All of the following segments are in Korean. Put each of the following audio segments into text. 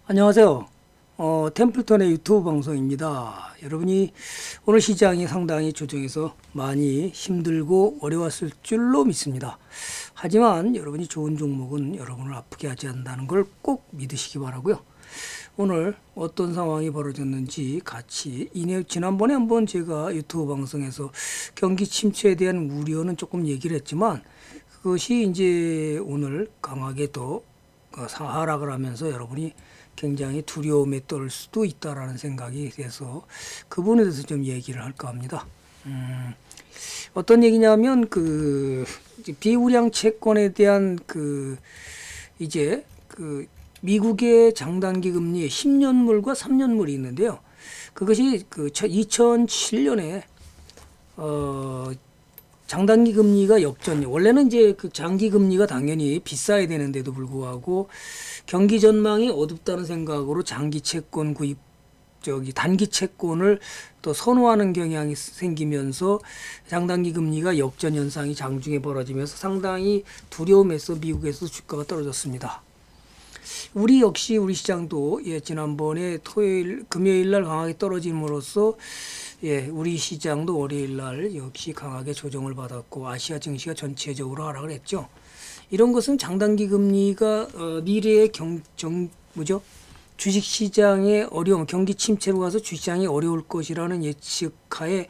안녕하세요. 템플턴의 유튜브 방송입니다. 여러분이 오늘 시장이 상당히 조정해서 많이 힘들고 어려웠을 줄로 믿습니다. 하지만 여러분이 좋은 종목은 여러분을 아프게 하지 않는다는 걸 꼭 믿으시기 바라고요. 오늘 어떤 상황이 벌어졌는지 같이 지난번에 한번 제가 유튜브 방송에서 경기 침체에 대한 우려는 조금 얘기를 했지만 그것이 이제 오늘 강하게 더 하락을 하면서 여러분이 굉장히 두려움에 떨 수도 있다라는 생각이 돼서 그 부분에 대해서 좀 얘기를 할까 합니다. 어떤 얘기냐면 비우량 채권에 대한 이제 미국의 장단기 금리 10년물과 3년물이 있는데요. 그것이 2007년에 장단기 금리가 역전이 원래는 이제 장기 금리가 당연히 비싸야 되는데도 불구하고 경기 전망이 어둡다는 생각으로 장기 채권 구입 단기 채권을 또 선호하는 경향이 생기면서 장단기 금리가 역전 현상이 장중에 벌어지면서 상당히 두려움에서 미국에서 주가가 떨어졌습니다. 우리 역시 우리 시장도 지난번에 금요일 날 강하게 떨어짐으로써 우리 시장도 월요일 날 역시 강하게 조정을 받았고 아시아 증시가 전체적으로 하락을 했죠. 이런 것은 장단기 금리가 미래의 주식 시장의 어려움, 경기 침체로 가서 주식시장이 어려울 것이라는 예측하에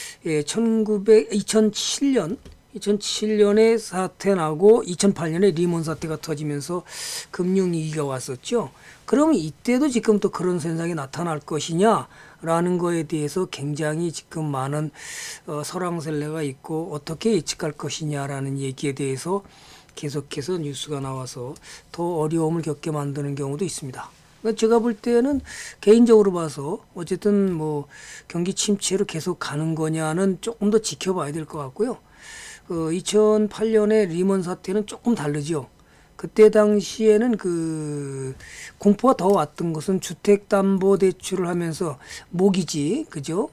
2007년에 사태 나고 2008년에 리먼 사태가 터지면서 금융위기가 왔었죠. 그러면 이때도 지금 또 그런 현상이 나타날 것이냐라는 거에 대해서 굉장히 지금 많은 설왕설래가 있고 어떻게 예측할 것이냐라는 얘기에 대해서 계속해서 뉴스가 나와서 더 어려움을 겪게 만드는 경우도 있습니다. 제가 볼 때는 개인적으로 봐서 어쨌든 뭐 경기 침체로 계속 가는 거냐는 조금 더 지켜봐야 될 것 같고요. 2008년에 리먼 사태는 조금 다르죠. 그때 당시에는 공포가 더 왔던 것은 주택담보대출을 하면서 모기지, 그죠?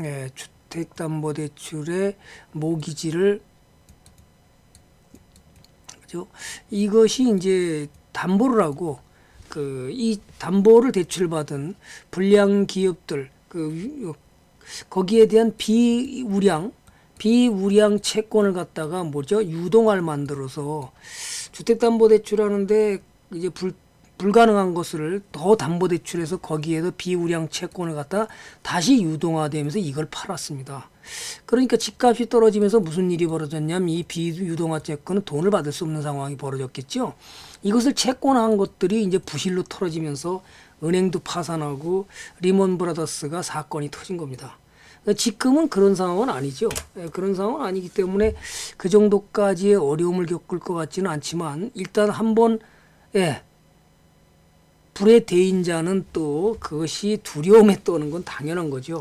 주택담보대출의 모기지를, 그죠? 이것이 이제 담보를 하고, 이 담보를 대출받은 불량 기업들, 거기에 대한 비우량 채권을 갖다가 유동화를 만들어서 주택담보대출 하는데 이제 불가능한 것을 더 담보대출해서 거기에도 비우량 채권을 갖다 다시 유동화되면서 이걸 팔았습니다. 그러니까 집값이 떨어지면서 무슨 일이 벌어졌냐면 이 비유동화 채권은 돈을 받을 수 없는 상황이 벌어졌겠죠. 이것을 채권한 것들이 이제 부실로 털어지면서 은행도 파산하고 리먼 브라더스가 사건이 터진 겁니다. 지금은 그런 상황은 아니죠. 그런 상황은 아니기 때문에 그 정도까지의 어려움을 겪을 것 같지는 않지만 일단 한번 불의 대인자는 또 그것이 두려움에 떠는 건 당연한 거죠.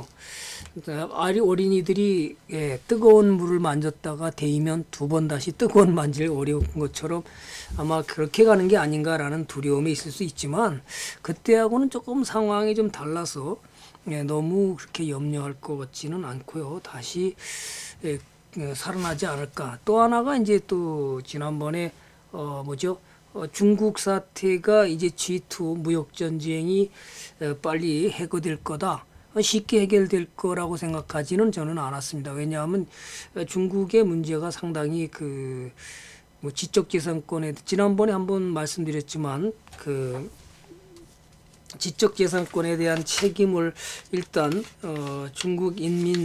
어린이들이 뜨거운 물을 만졌다가 데이면 두 번 다시 뜨거운 만질 어려운 것처럼 아마 그렇게 가는 게 아닌가라는 두려움이 있을 수 있지만 그때하고는 조금 상황이 좀 달라서 너무 그렇게 염려할 것 같지는 않고요. 다시 살아나지 않을까. 또 하나가 이제 또 지난번에 중국 사태가 이제 G2 무역 전쟁이 빨리 해결될 거다. 쉽게 해결될 거라고 생각하지는 저는 않았습니다. 왜냐하면 중국의 문제가 상당히 지적재산권에 지난번에 한번 말씀드렸지만 지적재산권에 대한 책임을 일단 중국 인민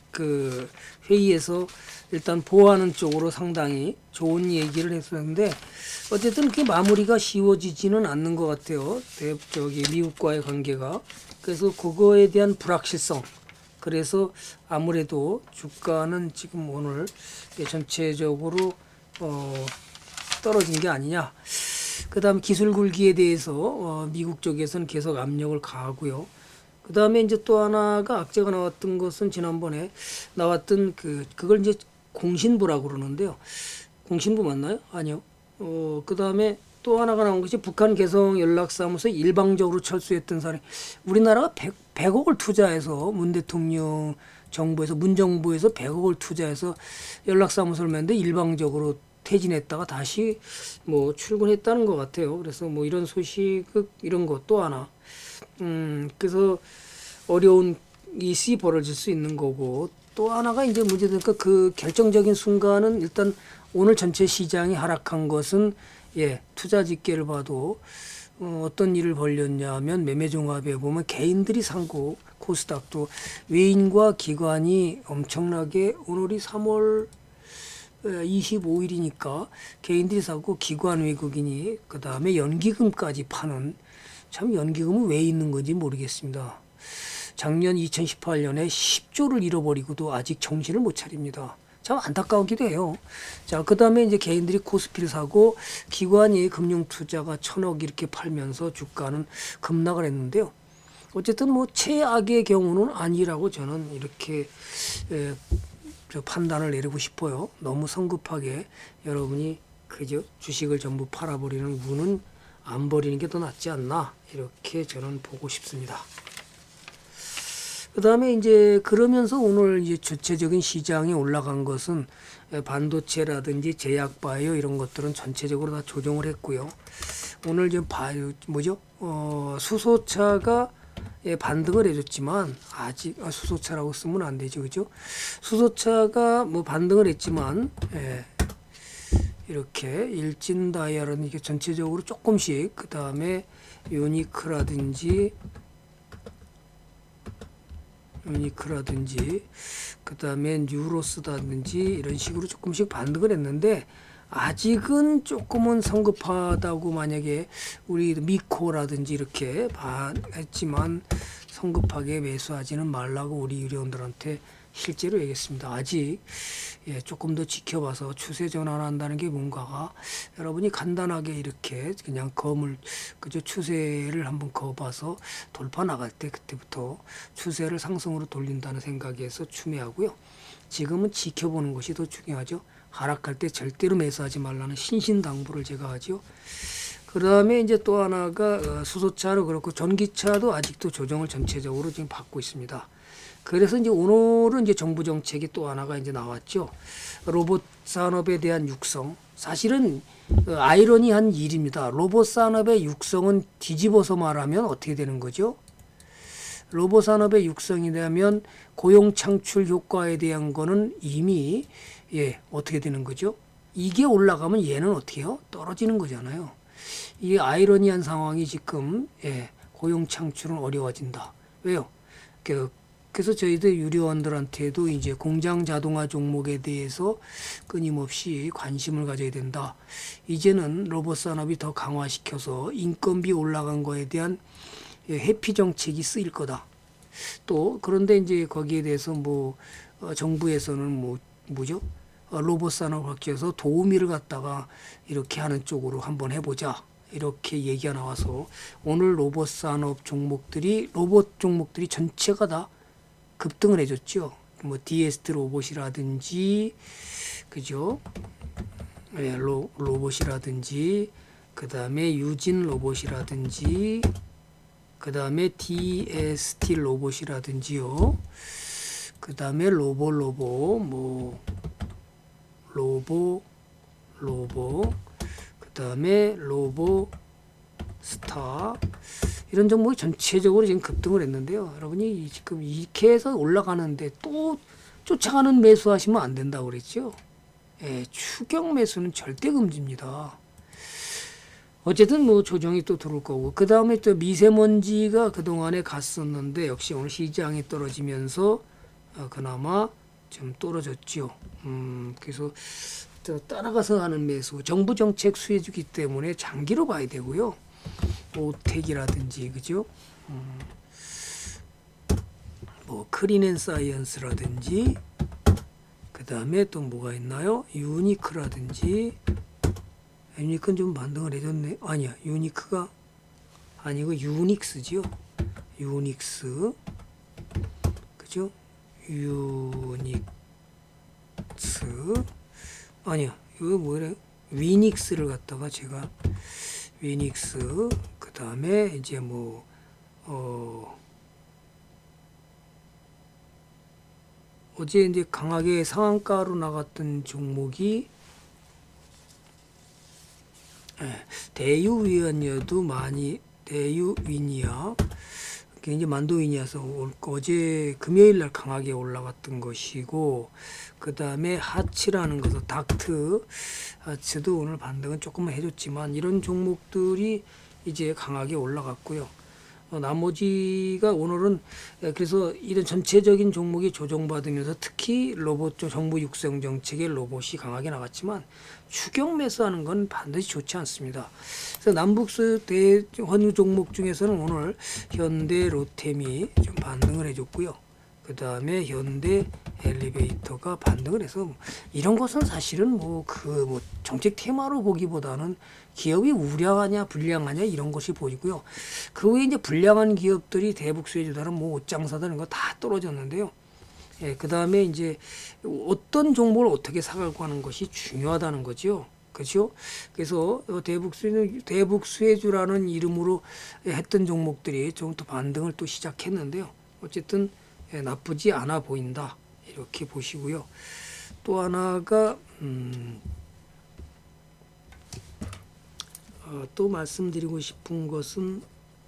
회의에서 일단 보호하는 쪽으로 상당히 좋은 얘기를 했었는데 어쨌든 그게 마무리가 쉬워지지는 않는 것 같아요. 미국과의 관계가. 그래서 그거에 대한 불확실성. 그래서 아무래도 주가는 지금 오늘 전체적으로 떨어진 게 아니냐. 그 다음 기술 굴기에 대해서 미국 쪽에서는 계속 압력을 가하고요. 그 다음에 이제 또 하나가 악재가 나왔던 것은 지난번에 나왔던 그걸 이제 공신부라고 그러는데요. 공신부 맞나요? 아니요. 그 다음에 또 하나가 나온 것이 북한 개성 연락사무소 일방적으로 철수했던 사례. 우리나라가 100억을 투자해서 문 대통령 정부에서 문정부에서 100억을 투자해서 연락사무소를 맺는데 일방적으로 퇴진했다가 다시 뭐 출근했다는 것 같아요. 그래서 뭐 이런 소식 이런 것 또 하나 그래서 어려운 일이 벌어질 수 있는 거고, 또 하나가 이제 문제되니까 그 결정적인 순간은 일단 오늘 전체 시장이 하락한 것은 투자 집계를 봐도 어떤 일을 벌였냐면 매매 종합에 보면 개인들이 산 거, 코스닥도 외인과 기관이 엄청나게, 오늘이 3월 25일이니까 개인들이 사고 기관 외국인이 그 다음에 연기금까지 파는, 참 연기금은 왜 있는 건지 모르겠습니다. 작년 2018년에 10조를 잃어버리고도 아직 정신을 못 차립니다. 참 안타까우기도 해요. 자, 그 다음에 이제 개인들이 코스피를 사고 기관이 금융투자가 1,000억 이렇게 팔면서 주가는 급락을 했는데요. 어쨌든 뭐 최악의 경우는 아니라고 저는 이렇게 판단을 내리고 싶어요. 너무 성급하게 여러분이 그저 주식을 전부 팔아버리는 운은 안 버리는 게 더 낫지 않나, 이렇게 저는 보고 싶습니다. 그 다음에 이제 그러면서 오늘 이제 전체적인 시장이 올라간 것은 반도체라든지 제약바이오 이런 것들은 전체적으로 다 조정을 했고요. 오늘 좀 수소차가 반등을 해줬지만, 아직 수소차라고 쓰면 안 되죠, 그죠? 수소차가 뭐 반등을 했지만 이렇게 일진다이아라는 게 전체적으로 조금씩, 그 다음에 유니크라든지 그 다음에 뉴로스다든지 이런 식으로 조금씩 반등을 했는데, 아직은 조금은 성급하다고, 만약에 우리 미코라든지 이렇게 했지만 성급하게 매수하지는 말라고 우리 유료원들한테 실제로 얘기했습니다. 아직 조금 더 지켜봐서 추세 전환한다는 게 뭔가가, 여러분이 간단하게 이렇게 그냥 그저 추세를 한번 거봐서 돌파 나갈 때 그때부터 추세를 상승으로 돌린다는 생각에서 추매하고요. 지금은 지켜보는 것이 더 중요하죠. 하락할 때 절대로 매수하지 말라는 신신당부를 제가 하죠. 그 다음에 이제 또 하나가 수소차도 그렇고 전기차도 아직도 조정을 전체적으로 지금 받고 있습니다. 그래서 이제 오늘은 이제 정부 정책이 또 하나가 이제 나왔죠. 로봇 산업에 대한 육성. 사실은 아이러니한 일입니다. 로봇 산업의 육성은 뒤집어서 말하면 어떻게 되는 거죠? 로봇 산업의 육성이 되면 고용 창출 효과에 대한 거는 이미 어떻게 되는 거죠? 이게 올라가면 얘는 어떻게 해요? 떨어지는 거잖아요. 이 아이러니한 상황이 지금 고용 창출은 어려워진다. 왜요? 그래서 저희들 유료원들한테도 이제 공장 자동화 종목에 대해서 끊임없이 관심을 가져야 된다. 이제는 로봇 산업이 더 강화시켜서 인건비 올라간 거에 대한 회피 정책이 쓰일 거다. 또 그런데 이제 거기에 대해서 정부에서는 로봇 산업 확대해서 도우미를 갖다가 이렇게 하는 쪽으로 한번 해보자, 이렇게 얘기가 나와서 오늘 로봇 종목들이 전체가 다 급등을 해줬죠. 뭐 디에스트 로봇이라든지, 그죠? 로봇이라든지, 그 다음에 유진 로봇이라든지, 그 다음에 DST 로봇이라든지요. 그 다음에 그 다음에 로보스타, 이런 종목이 전체적으로 지금 급등을 했는데요. 여러분이 지금 이렇게 해서 올라가는데 또 쫓아가는 매수하시면 안 된다고 그랬죠. 추격 매수는 절대 금지입니다. 어쨌든 조정이 또 들어올 거고, 그 다음에 또 미세먼지가 그동안에 갔었는데 역시 오늘 시장이 떨어지면서 그나마 좀 떨어졌죠. 그래서 또 따라가서 하는 매수, 정부 정책 수혜주기 때문에 장기로 봐야 되고요. 오텍이라든지, 그죠? 크린앤사이언스라든지, 그 다음에 또 뭐가 있나요? 유니크라든지. 유니크는 좀 반등을 해줬네. 아니야, 유니크가 아니고 유닉스지요. 유닉스, 그죠? 유닉스 아니야, 이거 뭐래? 위닉스를 갖다가 제가 위닉스, 그 다음에 이제 어제 이제 강하게 상한가로 나갔던 종목이 대유위원이어도 많이 대유위니아 이제 만도위니아서 어제 금요일 날 강하게 올라갔던 것이고, 그 다음에 하츠라는 것은 닥트 하츠도 오늘 반등은 조금만 해줬지만 이런 종목들이 이제 강하게 올라갔고요. 나머지가 오늘은 그래서 이런 전체적인 종목이 조정받으면서 특히 로봇 정부 육성 정책의 로봇이 강하게 나갔지만 추격 매수하는 건 반드시 좋지 않습니다. 그래서 남북수 대환유 종목 중에서는 오늘 현대 로템이 좀 반등을 해줬고요. 그 다음에 현대 엘리베이터가 반등을 해서 이런 것은 사실은 뭐 정책 테마로 보기보다는 기업이 우량하냐 불량하냐 이런 것이 보이고요. 그 외에 이제 불량한 기업들이 대북 수혜주다는 뭐 옷장사다 이런 거 다 떨어졌는데요. 그 다음에 이제 어떤 종목을 어떻게 사가고 하는 것이 중요하다는 거죠. 그렇죠? 그래서 대북 수혜주라는 이름으로 했던 종목들이 좀 더 반등을 또 시작했는데요. 어쨌든 나쁘지 않아 보인다 이렇게 보시고요. 또 하나가 또 말씀드리고 싶은 것은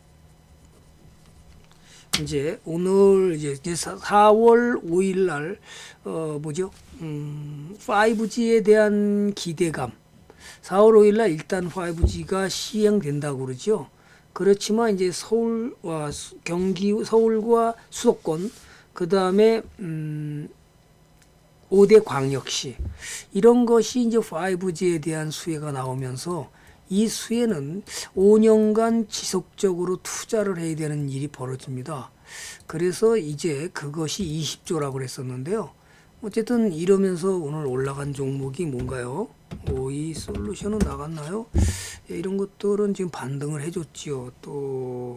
이제 오늘 이제 4월 5일 날 뭐죠? 5G에 대한 기대감. 4월 5일 날 일단 5G가 시행된다고 그러죠. 그렇지만 이제 서울과 수도권, 그 다음에 5대 광역시 이런 것이 이제 5G에 대한 수혜가 나오면서 이 수혜는 5년간 지속적으로 투자를 해야 되는 일이 벌어집니다. 그래서 이제 그것이 20조라고 그랬었는데요. 어쨌든 이러면서 오늘 올라간 종목이 뭔가요? 오이 솔루션은 나갔나요? 이런 것들은 지금 반등을 해줬지요. 또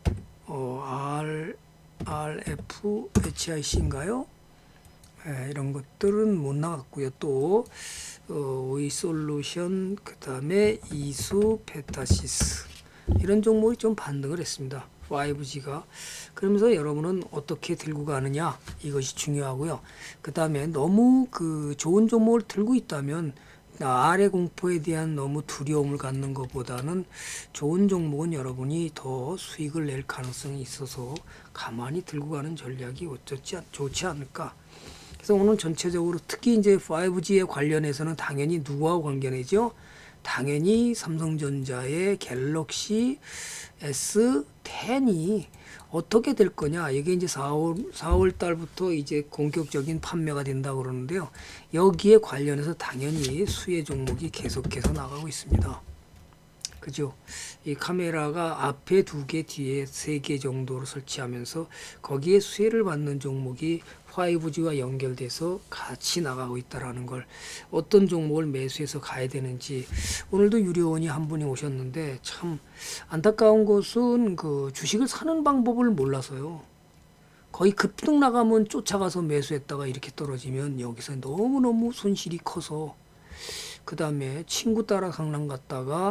RF HIC인가요? 이런 것들은 못 나갔고요. 또 오이 솔루션, 그 다음에 이수 페타시스 이런 종목이 좀 반등을 했습니다. 5G가. 그러면서 여러분은 어떻게 들고 가느냐 이것이 중요하고요. 그 다음에 너무 좋은 종목을 들고 있다면 아래 공포에 대한 너무 두려움을 갖는 것보다는 좋은 종목은 여러분이 더 수익을 낼 가능성이 있어서 가만히 들고 가는 전략이 좋지 않을까. 그래서 오늘 전체적으로 특히 이제 5G에 관련해서는 당연히 누구하고 관련이죠? 당연히 삼성전자의 갤럭시 S10이 어떻게 될 거냐. 이게 이제 4월 달부터 이제 본격적인 판매가 된다고 그러는데요. 여기에 관련해서 당연히 수혜 종목이 계속해서 나가고 있습니다. 그죠? 이 카메라가 앞에 2개, 뒤에 3개 정도로 설치하면서 거기에 수혜를 받는 종목이 5G와 연결돼서 같이 나가고 있다라는 걸, 어떤 종목을 매수해서 가야 되는지. 오늘도 유료원이 한 분이 오셨는데 참 안타까운 것은 주식을 사는 방법을 몰라서요. 거의 급등 나가면 쫓아가서 매수했다가 이렇게 떨어지면 여기서 너무너무 손실이 커서 그 다음에 친구 따라 강남 갔다가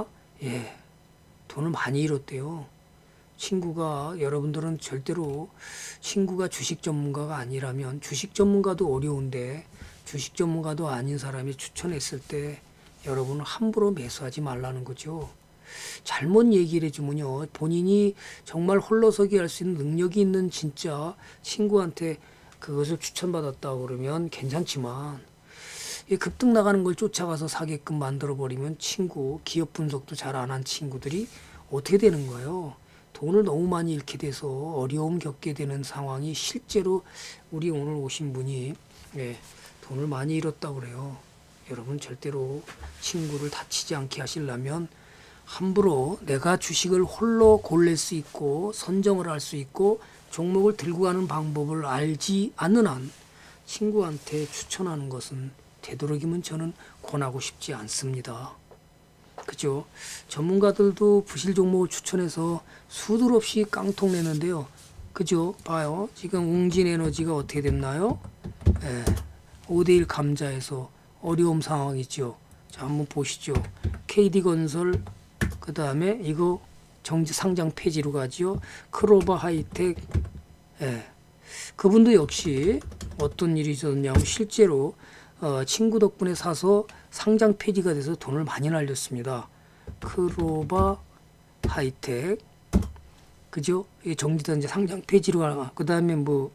돈을 많이 잃었대요. 친구가, 여러분들은 절대로 친구가 주식 전문가가 아니라면, 주식 전문가도 어려운데 주식 전문가도 아닌 사람이 추천했을 때 여러분은 함부로 매수하지 말라는 거죠. 잘못 얘기를 해주면요, 본인이 정말 홀로서기 할 수 있는 능력이 있는 진짜 친구한테 그것을 추천받았다고 그러면 괜찮지만, 급등 나가는 걸 쫓아가서 사게끔 만들어버리면 기업 분석도 잘 안 한 친구들이 어떻게 되는 거예요? 돈을 너무 많이 잃게 돼서 어려움 겪게 되는 상황이 실제로 우리 오늘 오신 분이 돈을 많이 잃었다고 그래요. 여러분 절대로 친구를 다치지 않게 하시려면 함부로 내가 주식을 홀로 고를 수 있고 선정을 할 수 있고 종목을 들고 가는 방법을 알지 않는 한 친구한테 추천하는 것은 되도록이면 저는 권하고 싶지 않습니다. 그죠? 전문가들도 부실 종목을 추천해서 수들 없이 깡통 내는데요. 그죠? 봐요. 지금 웅진에너지가 어떻게 됐나요? 5대1 감자에서 어려움 상황이죠. 자, 한번 보시죠. KD건설, 그 다음에 이거 상장 폐지로 가지요. 크로바 하이텍. 그분도 역시 어떤 일이 있었냐면 실제로 친구 덕분에 사서 상장 폐지가 돼서 돈을 많이 날렸습니다. 크로바 하이텍, 그죠? 이 정지된 이제 상장 폐지로 가. 그 다음에 뭐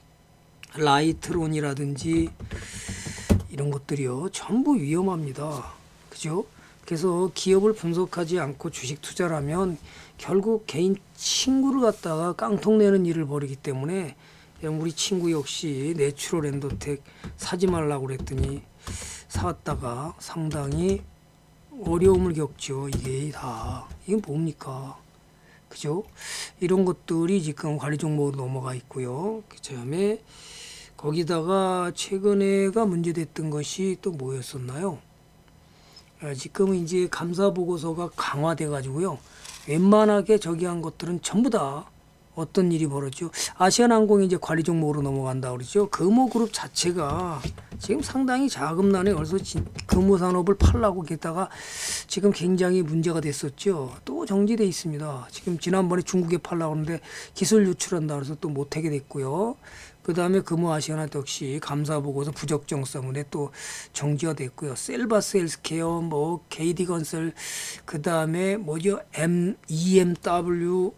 라이트론이라든지 이런 것들이요 전부 위험합니다. 그죠? 그래서 기업을 분석하지 않고 주식 투자를 하면 결국 개인 친구를 갖다가 깡통 내는 일을 벌이기 때문에, 우리 친구 역시 내추럴 엔도텍 사지 말라고 그랬더니 사왔다가 상당히 어려움을 겪죠. 이게 뭡니까? 그죠? 이런 것들이 지금 관리 종목으로 넘어가 있고요. 그다음에 거기다가 최근에가 문제됐던 것이 또 뭐였었나요? 지금은 이제 감사 보고서가 강화돼 가지고요. 웬만하게 저기 한 것들은 전부 다 어떤 일이 벌어지죠? 아시아나항공이 이제 관리 종목으로 넘어간다 그러죠. 금호그룹 자체가 지금 상당히 자금난에 걸려서 금호산업을 팔라고 했다가 지금 굉장히 문제가 됐었죠. 또 정지돼 있습니다. 지금 지난번에 중국에 팔라고 하는데 기술 유출한다 그래서 또 못하게 됐고요. 그 다음에 금호아시아나 역시 감사 보고서 부적정 때문에 또 정지가 됐고요. 셀바스 헬스케어, 뭐 KD건설, 그 다음에 뭐죠? EMW,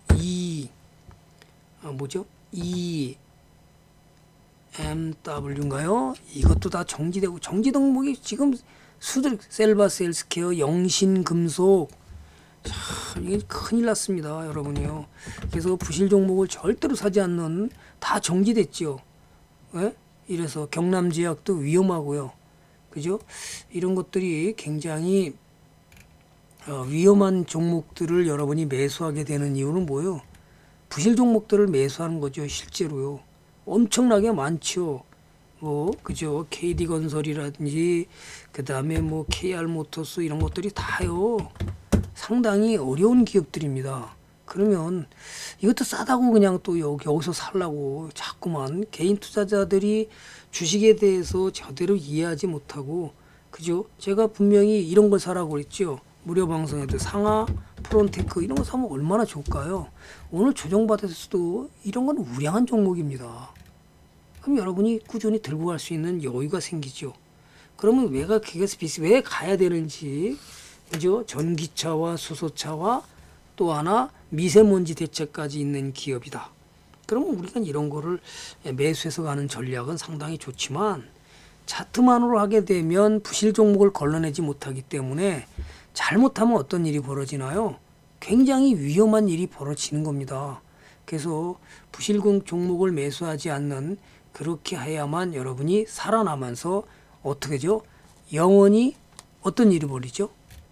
뭐죠? EMW인가요? 이것도 다 정지되고, 정지 덕목이 지금 수들, 셀바스 헬스케어, 영신금속, 참 이게 큰일 났습니다, 여러분이요. 그래서 부실 종목을 절대로 사지 않는, 다 정지됐죠. 예? 이래서 경남제약도 위험하고요. 그죠? 이런 것들이 굉장히 위험한 종목들을 여러분이 매수하게 되는 이유는 뭐예요? 부실 종목들을 매수하는 거죠, 실제로요. 엄청나게 많죠. 뭐 그죠? KD건설이라든지 그 다음에 뭐 KR모터스 이런 것들이 다요. 상당히 어려운 기업들입니다. 그러면 이것도 싸다고 그냥 또 여기서 살라고 자꾸만 개인 투자자들이 주식에 대해서 제대로 이해하지 못하고, 그죠? 제가 분명히 이런 걸 사라고 그랬죠. 무료 방송에도 상하, 프론테크 이런 거 사면 얼마나 좋을까요? 오늘 조정받았어도 이런 건 우량한 종목입니다. 그럼 여러분이 꾸준히 들고 갈 수 있는 여유가 생기죠. 그러면 왜 가야 되는지, 그죠? 전기차와 수소차와 또 하나 미세먼지 대책까지 있는 기업이다. 그러면 우리가 이런 거를 매수해서 가는 전략은 상당히 좋지만, 차트만으로 하게 되면 부실 종목을 걸러내지 못하기 때문에 잘못하면 어떤 일이 벌어지나요? 굉장히 위험한 일이 벌어지는 겁니다. 그래서 부실 종목을 매수하지 않는, 그렇게 해야만 여러분이 살아나면서 어떻게죠? 영원히 어떤 일이 벌이죠?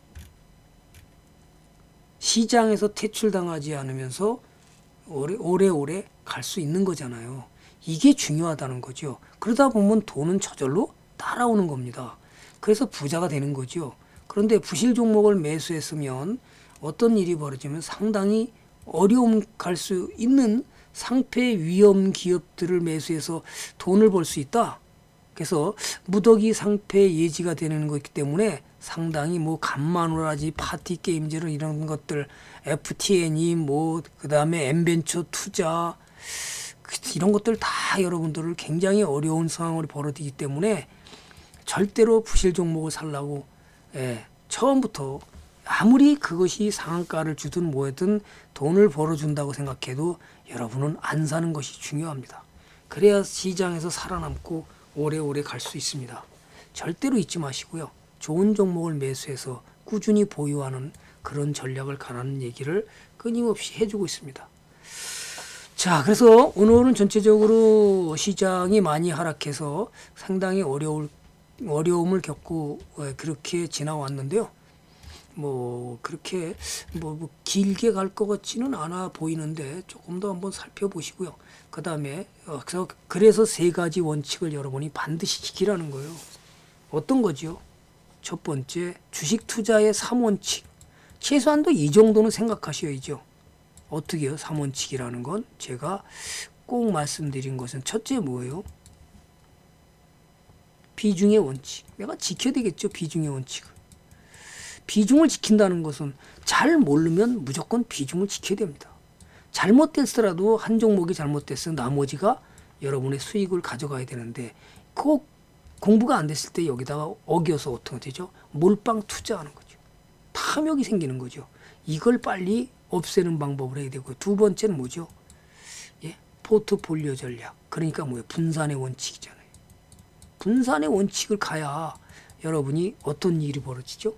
시장에서 퇴출당하지 않으면서 오래오래 갈 수 있는 거잖아요. 이게 중요하다는 거죠. 그러다 보면 돈은 저절로 따라오는 겁니다. 그래서 부자가 되는 거죠. 그런데 부실 종목을 매수했으면 어떤 일이 벌어지면 상당히 어려움 갈 수 있는 상폐 위험 기업들을 매수해서 돈을 벌 수 있다. 그래서 무더기 상폐 예지가 되는 거기 때문에 상당히 뭐 간마노라지 파티 게임즈 이런 것들, FTN이 뭐 그다음에 엠벤처 투자 이런 것들 다 여러분들을 굉장히 어려운 상황을 벌어지기 때문에 절대로 부실 종목을 살라고, 처음부터 아무리 그것이 상한가를 주든 뭐든 돈을 벌어준다고 생각해도 여러분은 안 사는 것이 중요합니다. 그래야 시장에서 살아남고 오래오래 갈 수 있습니다. 절대로 잊지 마시고요. 좋은 종목을 매수해서 꾸준히 보유하는 그런 전략을 가라는 얘기를 끊임없이 해주고 있습니다. 자, 그래서 오늘은 전체적으로 시장이 많이 하락해서 상당히 어려움을 겪고 그렇게 지나왔는데요. 뭐 그렇게 뭐 길게 갈 것 같지는 않아 보이는데 조금 더 한번 살펴보시고요. 그 다음에 그래서 세 가지 원칙을 여러분이 반드시 지키라는 거예요. 어떤 거죠? 첫 번째, 주식 투자의 3원칙. 최소한도 이 정도는 생각하셔야죠. 어떻게 해요? 3원칙이라는 건 제가 꼭 말씀드린 것은 첫째 뭐예요? 비중의 원칙. 내가 지켜야 되겠죠, 비중의 원칙을. 비중을 지킨다는 것은 잘 모르면 무조건 비중을 지켜야 됩니다. 잘못됐더라도 한 종목이 잘못됐으면 나머지가 여러분의 수익을 가져가야 되는데, 꼭 공부가 안 됐을 때 여기다가 어겨서 어떻게 되죠? 몰빵 투자하는 거죠. 탐욕이 생기는 거죠. 이걸 빨리 없애는 방법을 해야 되고요. 두 번째는 뭐죠? 예, 포트폴리오 전략. 그러니까 뭐예요? 분산의 원칙이잖아요. 분산의 원칙을 가야 여러분이 어떤 일이 벌어지죠?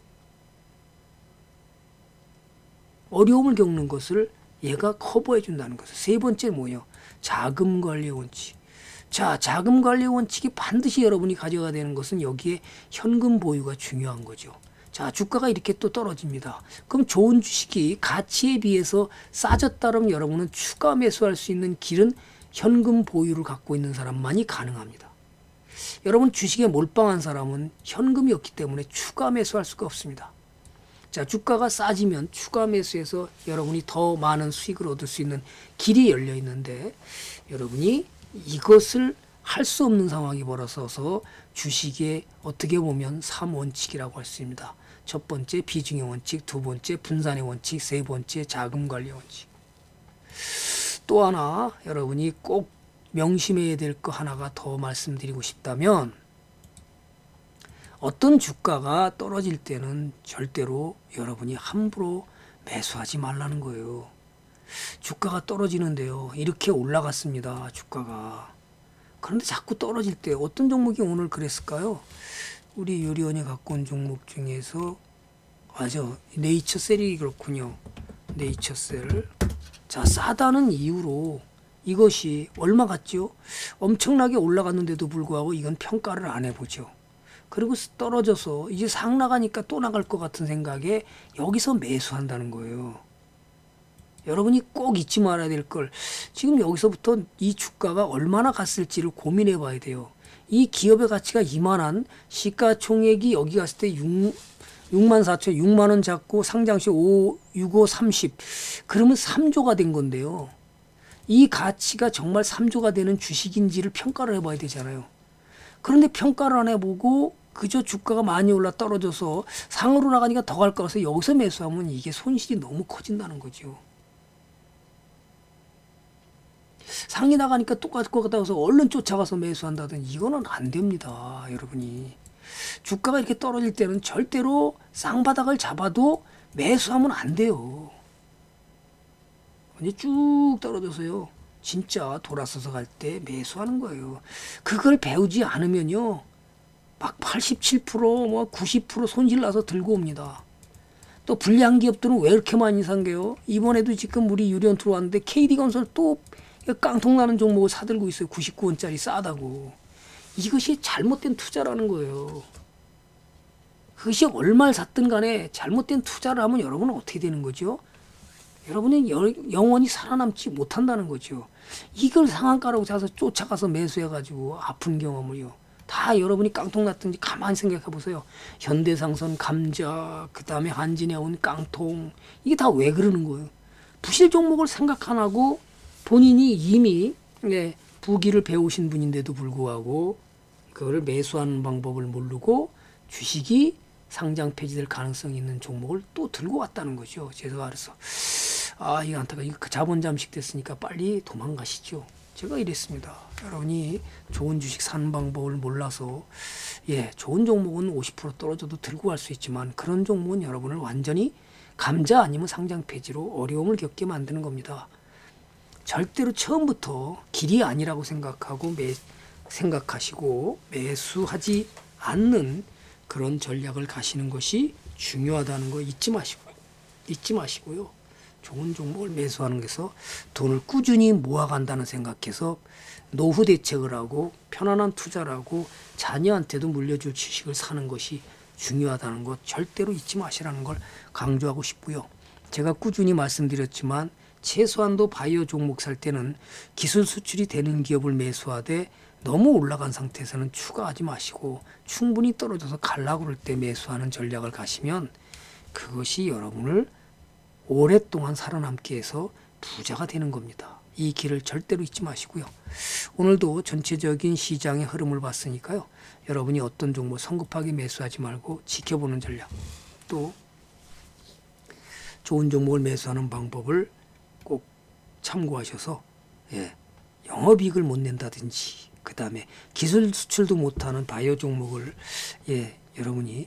어려움을 겪는 것을 얘가 커버해 준다는 거죠. 세 번째 뭐예요? 자금 관리 원칙. 자, 자금 관리 원칙이 반드시 여러분이 가져가야 되는 것은 여기에 현금 보유가 중요한 거죠. 자, 주가가 이렇게 또 떨어집니다. 그럼 좋은 주식이 가치에 비해서 싸졌다면 여러분은 추가 매수할 수 있는 길은 현금 보유를 갖고 있는 사람만이 가능합니다. 여러분 주식에 몰빵한 사람은 현금이 없기 때문에 추가 매수할 수가 없습니다. 자, 주가가 싸지면 추가 매수해서 여러분이 더 많은 수익을 얻을 수 있는 길이 열려 있는데 여러분이 이것을 할 수 없는 상황이 벌어져서 주식의 어떻게 보면 3원칙이라고 할 수 있습니다. 첫 번째 비중의 원칙, 두 번째 분산의 원칙, 세 번째 자금 관리 원칙. 또 하나 여러분이 꼭 명심해야 될 거 하나가 더 말씀드리고 싶다면 어떤 주가가 떨어질 때는 절대로 여러분이 함부로 매수하지 말라는 거예요. 주가가 떨어지는데요. 이렇게 올라갔습니다. 주가가. 그런데 자꾸 떨어질 때 어떤 종목이 오늘 그랬을까요? 우리 유리원이 갖고 온 종목 중에서 맞아. 네이처셀이 그렇군요. 네이처셀. 자, 싸다는 이유로 이것이 얼마 같죠? 엄청나게 올라갔는데도 불구하고 이건 평가를 안 해보죠. 그리고 떨어져서 이제 상 나가니까 또 나갈 것 같은 생각에 여기서 매수한다는 거예요. 여러분이 꼭 잊지 말아야 될 걸 지금 여기서부터 이 주가가 얼마나 갔을지를 고민해 봐야 돼요. 이 기업의 가치가 이만한 시가총액이 여기 갔을 때 6만 4천, 6만 원 잡고 상장시 5, 65, 30 그러면 3조가 된 건데요. 이 가치가 정말 3조가 되는 주식인지를 평가를 해봐야 되잖아요. 그런데 평가를 안 해보고 그저 주가가 많이 올라 떨어져서 상으로 나가니까 더 갈 것 같아서 여기서 매수하면 이게 손실이 너무 커진다는 거죠. 상이 나가니까 똑같을 것 같다고 해서 얼른 쫓아가서 매수한다든지 이거는 안 됩니다. 여러분이. 주가가 이렇게 떨어질 때는 절대로 쌍바닥을 잡아도 매수하면 안 돼요. 이제 쭉 떨어져서요. 진짜 돌아서서 갈 때 매수하는 거예요. 그걸 배우지 않으면요. 막 87%, 뭐 90% 손실 나서 들고 옵니다. 또 불량 기업들은 왜 이렇게 많이 산게요? 이번에도 지금 우리 유리원 들어왔는데 KD건설 또 깡통 나는 종목을 사들고 있어요. 99원짜리 싸다고. 이것이 잘못된 투자라는 거예요. 그것이 얼마를 샀든 간에 잘못된 투자를 하면 여러분은 어떻게 되는 거죠? 여러분은 영원히 살아남지 못한다는 거죠. 이걸 상한가라고 자서 쫓아가서 매수해가지고 아픈 경험을요. 다 여러분이 깡통 났든지 가만히 생각해 보세요. 현대상선, 감자, 그 다음에 한진해운 깡통 이게 다 왜 그러는 거예요? 부실 종목을 생각 안 하고 본인이 이미 부기를 배우신 분인데도 불구하고 그거를 매수하는 방법을 모르고 주식이 상장 폐지될 가능성이 있는 종목을 또 들고 왔다는 거죠. 제가 그래서 이거 안타까 이거 자본 잠식 됐으니까 빨리 도망가시죠. 제가 이랬습니다. 여러분이 좋은 주식 사는 방법을 몰라서 좋은 종목은 50% 떨어져도 들고 갈 수 있지만 그런 종목은 여러분을 완전히 감자 아니면 상장 폐지로 어려움을 겪게 만드는 겁니다. 절대로 처음부터 길이 아니라고 생각하시고 매수하지 않는 그런 전략을 가시는 것이 중요하다는 거 잊지 마시고요. 좋은 종목을 매수하는 것에서 돈을 꾸준히 모아간다는 생각해서 노후 대책을 하고 편안한 투자를 하고 자녀한테도 물려줄 주식을 사는 것이 중요하다는 것 절대로 잊지 마시라는 걸 강조하고 싶고요. 제가 꾸준히 말씀드렸지만 최소한도 바이오 종목 살 때는 기술 수출이 되는 기업을 매수하되 너무 올라간 상태에서는 추가하지 마시고 충분히 떨어져서 갈라고 그럴 때 매수하는 전략을 가시면 그것이 여러분을 오랫동안 살아남게 해서 부자가 되는 겁니다. 이 길을 절대로 잊지 마시고요. 오늘도 전체적인 시장의 흐름을 봤으니까요. 여러분이 어떤 종목 성급하게 매수하지 말고 지켜보는 전략 또 좋은 종목을 매수하는 방법을 꼭 참고하셔서 영업이익을 못 낸다든지 그 다음에 기술 수출도 못하는 바이오 종목을 여러분이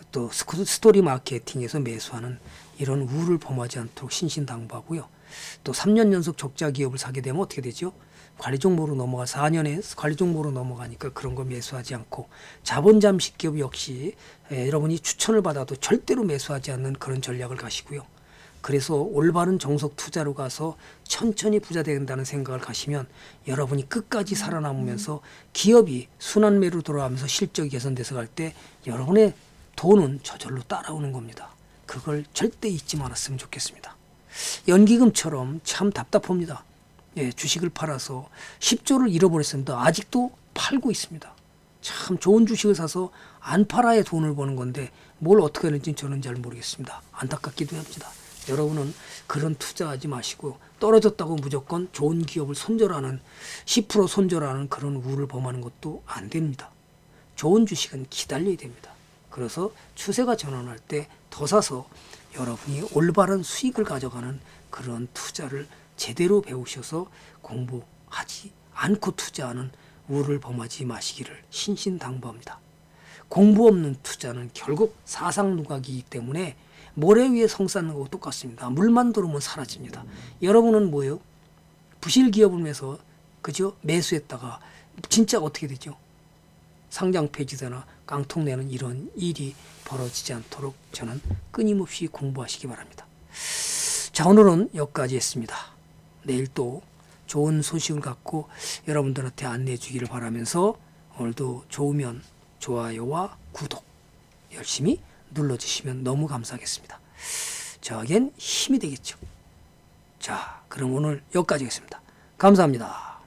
또 스토리 마케팅에서 매수하는 이런 우를 범하지 않도록 신신당부하고요. 또 3년 연속 적자 기업을 사게 되면 어떻게 되죠? 관리 종목으로 넘어가 4년에 관리 종목으로 넘어가니까 그런 거 매수하지 않고 자본 잠식 기업 역시 여러분이 추천을 받아도 절대로 매수하지 않는 그런 전략을 가시고요. 그래서 올바른 정석 투자로 가서 천천히 부자 된다는 생각을 가시면 여러분이 끝까지 살아남으면서 기업이 순환매로 돌아가면서 실적이 개선돼서 갈 때 여러분의 돈은 저절로 따라오는 겁니다. 그걸 절대 잊지 말았으면 좋겠습니다. 연기금처럼 참 답답합니다. 예, 주식을 팔아서 10조를 잃어버렸습니다. 아직도 팔고 있습니다. 참 좋은 주식을 사서 안 팔아야 돈을 버는 건데 뭘 어떻게 하는지 저는 잘 모르겠습니다. 안타깝기도 합니다. 여러분은 그런 투자하지 마시고 떨어졌다고 무조건 좋은 기업을 손절하는 10% 손절하는 그런 우를 범하는 것도 안 됩니다. 좋은 주식은 기다려야 됩니다. 그래서 추세가 전환할 때 더 사서 여러분이 올바른 수익을 가져가는 그런 투자를 제대로 배우셔서 공부하지 않고 투자하는 우를 범하지 마시기를 신신당부합니다. 공부 없는 투자는 결국 사상누각이기 때문에 모래 위에 성 쌓는 거하고 똑같습니다. 물만 들어오면 사라집니다. 여러분은 뭐예요? 부실 기업을 매서 그죠? 매수했다가 진짜 어떻게 되죠? 상장 폐지되나 깡통내는 이런 일이 벌어지지 않도록 저는 끊임없이 공부하시기 바랍니다. 자, 오늘은 여기까지 했습니다. 내일 또 좋은 소식을 갖고 여러분들한테 안내해 주기를 바라면서 오늘도 좋으면 좋아요와 구독 열심히 눌러주시면 너무 감사하겠습니다. 저에겐 힘이 되겠죠. 자, 그럼 오늘 여기까지 하겠습니다. 감사합니다.